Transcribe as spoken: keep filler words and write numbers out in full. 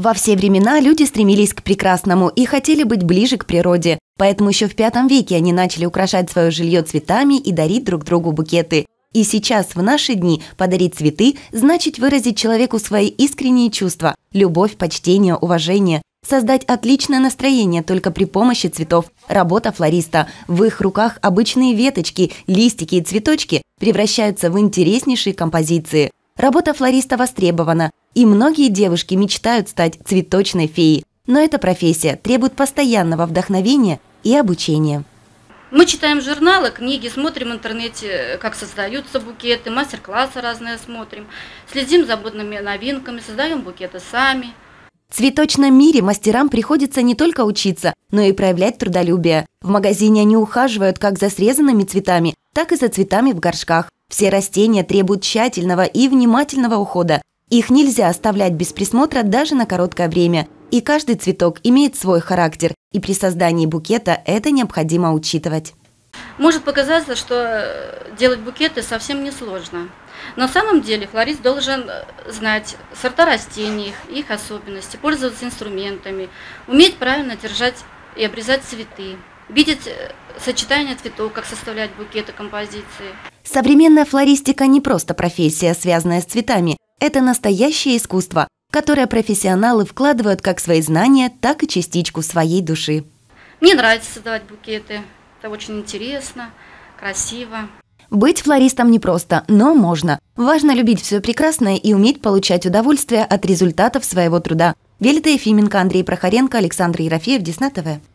Во все времена люди стремились к прекрасному и хотели быть ближе к природе. Поэтому еще в пятом веке они начали украшать свое жилье цветами и дарить друг другу букеты. И сейчас, в наши дни, подарить цветы значит выразить человеку свои искренние чувства – любовь, почтение, уважение. Создать отличное настроение только при помощи цветов. Работа флориста. В их руках обычные веточки, листики и цветочки превращаются в интереснейшие композиции. Работа флориста востребована, и многие девушки мечтают стать цветочной феей. Но эта профессия требует постоянного вдохновения и обучения. Мы читаем журналы, книги, смотрим в интернете, как создаются букеты, мастер-классы разные смотрим, следим за модными новинками, создаем букеты сами. В цветочном мире мастерам приходится не только учиться, но и проявлять трудолюбие. В магазине они ухаживают как за срезанными цветами, так и за цветами в горшках. Все растения требуют тщательного и внимательного ухода. Их нельзя оставлять без присмотра даже на короткое время. И каждый цветок имеет свой характер, и при создании букета это необходимо учитывать. Может показаться, что делать букеты совсем несложно. Но на самом деле флорист должен знать сорта растений, их особенности, пользоваться инструментами, уметь правильно держать и обрезать цветы, видеть сочетание цветов, как составлять букеты, композиции. Современная флористика не просто профессия, связанная с цветами. Это настоящее искусство, в которое профессионалы вкладывают как свои знания, так и частичку своей души. Мне нравится создавать букеты. Это очень интересно, красиво. Быть флористом непросто, но можно. Важно любить все прекрасное и уметь получать удовольствие от результатов своего труда. Виолетта Ефименко, Андрей Прохоренко, Александр Ерофеев, Десна ТВ.